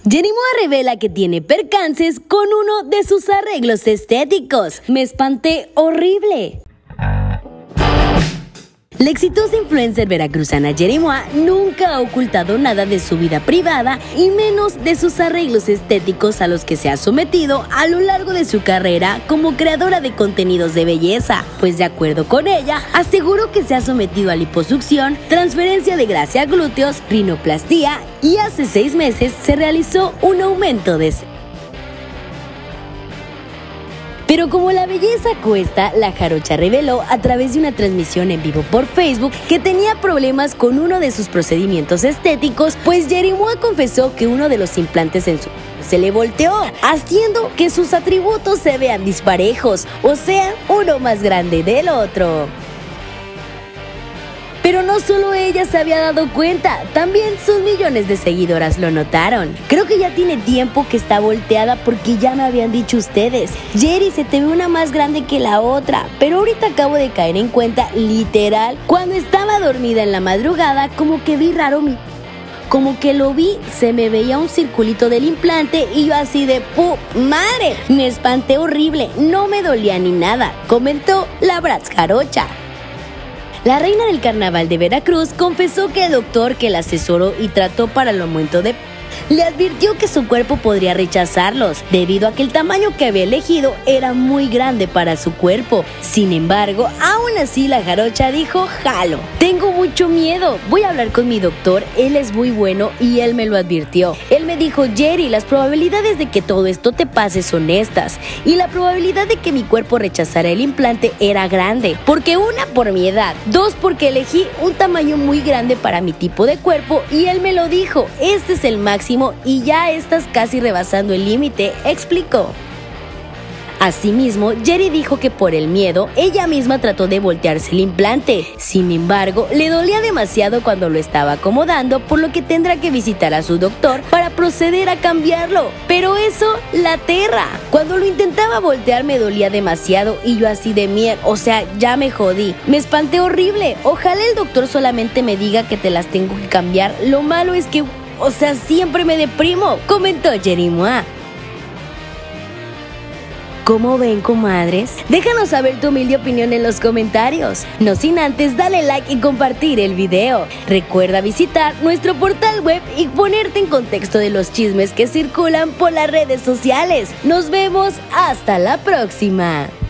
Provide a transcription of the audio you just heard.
Jerimois revela que tiene percances con uno de sus arreglos estéticos. Me espanté horrible. La exitosa influencer veracruzana Jerimois nunca ha ocultado nada de su vida privada y menos de sus arreglos estéticos a los que se ha sometido a lo largo de su carrera como creadora de contenidos de belleza. Pues de acuerdo con ella, aseguró que se ha sometido a liposucción, transferencia de grasa a glúteos, rinoplastia y hace 6 meses se realizó un aumento de sexo. Pero como la belleza cuesta, la jarocha reveló a través de una transmisión en vivo por Facebook que tenía problemas con uno de sus procedimientos estéticos, pues Jerimois confesó que uno de los implantes en su se le volteó, haciendo que sus atributos se vean disparejos, o sea, uno más grande del otro. Pero no solo ella se había dado cuenta, también sus millones de seguidoras lo notaron. Creo que ya tiene tiempo que está volteada porque ya me habían dicho ustedes, Jerry, se te ve una más grande que la otra, pero ahorita acabo de caer en cuenta, literal, cuando estaba dormida en la madrugada, como que vi raro como que lo vi, se me veía un circulito del implante y yo así de ¡madre! Me espanté horrible, no me dolía ni nada, comentó la Bratz jarocha. La reina del carnaval de Veracruz confesó que el doctor que la asesoró y trató para el aumento de le advirtió que su cuerpo podría rechazarlos, debido a que el tamaño que había elegido era muy grande para su cuerpo. Sin embargo, aún así la jarocha dijo, jalo, tengo mucho miedo, voy a hablar con mi doctor, él es muy bueno y él me lo advirtió. Él me dijo, Jerry, las probabilidades de que todo esto te pase son estas, y la probabilidad de que mi cuerpo rechazara el implante era grande, porque una, por mi edad, 2, porque elegí un tamaño muy grande para mi tipo de cuerpo y él me lo dijo, este es el máximo y ya estás casi rebasando el límite, explicó. Asimismo, Jerry dijo que por el miedo, ella misma trató de voltearse el implante. Sin embargo, le dolía demasiado cuando lo estaba acomodando, por lo que tendrá que visitar a su doctor para proceder a cambiarlo. Pero eso la aterra. Cuando lo intentaba voltear me dolía demasiado y yo así de mierda, o sea, ya me jodí. Me espanté horrible. Ojalá el doctor solamente me diga que te las tengo que cambiar. Lo malo es que, o sea, siempre me deprimo, comentó Jerimois. ¿Cómo ven, comadres? Déjanos saber tu humilde opinión en los comentarios. No sin antes darle like y compartir el video. Recuerda visitar nuestro portal web y ponerte en contexto de los chismes que circulan por las redes sociales. Nos vemos hasta la próxima.